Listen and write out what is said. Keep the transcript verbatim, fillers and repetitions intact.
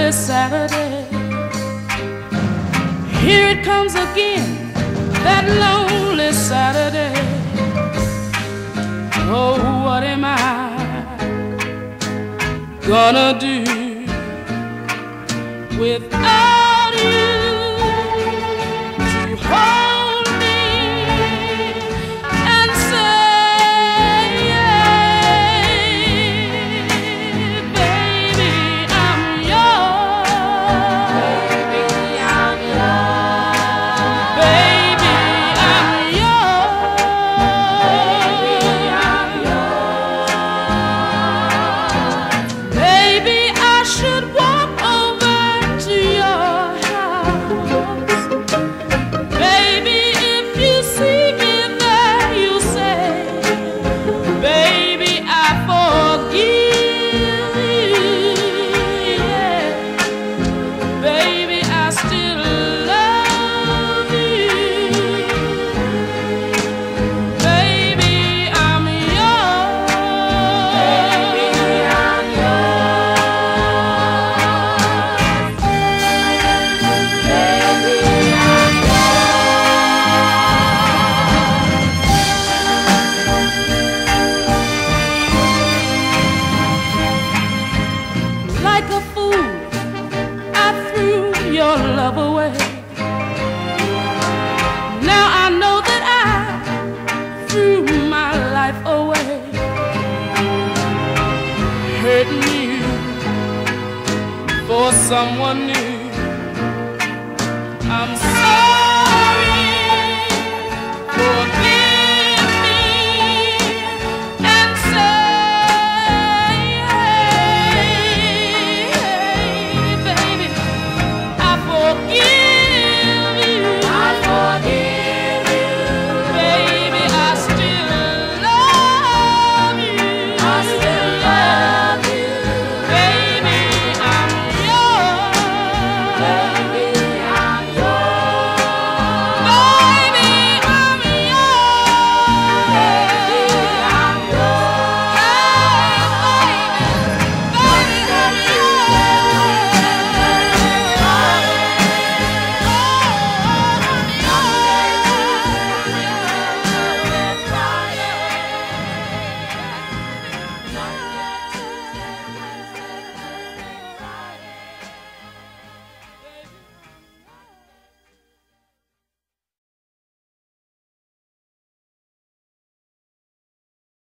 lonely Saturday. Here it comes again, that lonely Saturday. Oh, what am I gonna do without you to hold me and say, baby, I'm yours. Baby, I'm yours. Baby, I'm yours. Baby, I should walk over to your house. Baby, if you see me there, you say, baby, I forgive you. Yeah. Baby, I still love you. Baby, I'm yours. Baby, I'm yours. Like a fool, I threw your love away. Now I know that I threw my life away, hurting you for someone new. I'm sorry for